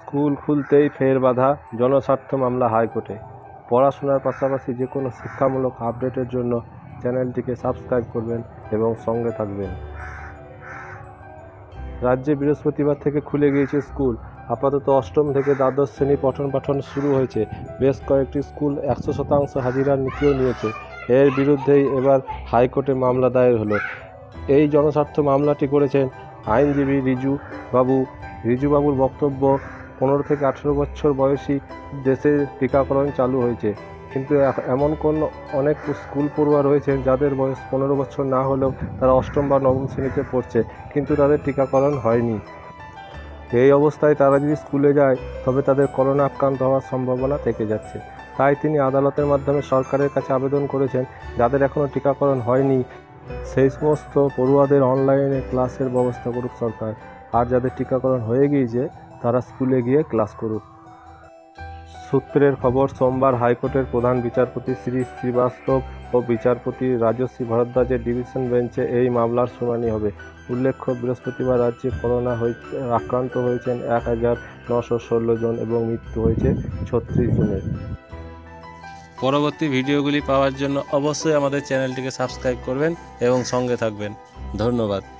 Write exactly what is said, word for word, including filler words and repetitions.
School খুলতেই ফের বাধা, জনস্বার্থ মামলা হাইকোর্টে। পড়াশোনার পাশাপাশি যে কোনো শিক্ষামূলক আপডেটের জন্য চ্যানেলটিকে সাবস্ক্রাইব করবেন এবং সঙ্গে থাকবেন। রাজ্যে বৃহস্পতিবার থেকে খুলে গিয়েছে স্কুল। আপাতত অষ্টম থেকে দ্বাদশ শ্রেণী পঠন পাঠন শুরু হয়েছে। বেশ কয়েকটি স্কুল একশো শতাংশ হাজিরার নীতিও নিয়েছে। এর বিরুদ্ধেই এবার হাইকোর্টে মামলা দায়ের হলো। এই জনস্বার্থ মামলাটি করেছেন আইনজীবী রিজু বাবু। রিজু বাবুর বক্তব্য, পনেরো থেকে আঠেরো বছর বয়সী দেশে টিকাকরণ চালু হয়েছে, কিন্তু এমন কোন অনেক স্কুল পড়ুয়া রয়েছেন যাদের বয়স পনেরো বছর না হলেও তারা অষ্টম বা নবম শ্রেণীতে পড়ছে, কিন্তু তাদের টিকাকরণ হয়নি। এই অবস্থায় তারা যদি স্কুলে যায় তবে তাদের করোনা আক্রান্ত হওয়ার সম্ভাবনা থেকে যাচ্ছে। তাই তিনি আদালতের মাধ্যমে সরকারের কাছে আবেদন করেছেন, যাদের এখনও টিকাকরণ হয়নি সেই সমস্ত পড়ুয়াদের অনলাইনে ক্লাসের ব্যবস্থা করুক সরকার, আর যাদের টিকাকরণ হয়ে গিয়েছে তারা স্কুলে গিয়ে ক্লাস করুক। সূত্রের খবর, সোমবার হাইকোর্টের প্রধান বিচারপতি শ্রী শ্রীবাস্তব ও বিচারপতি রাজশ্রী ভরদ্বাজের ডিভিশন বেঞ্চে এই মামলার শুনানি হবে। উল্লেখ্য, বৃহস্পতিবার রাজ্যে করোনা আক্রান্ত হয়েছেন এক হাজার নশো ষোলো জন এবং মৃত্যু হয়েছে ছত্রিশ জনের। পরবর্তী ভিডিওগুলি পাওয়ার জন্য অবশ্যই আমাদের চ্যানেলটিকে সাবস্ক্রাইব করবেন এবং সঙ্গে থাকবেন। ধন্যবাদ।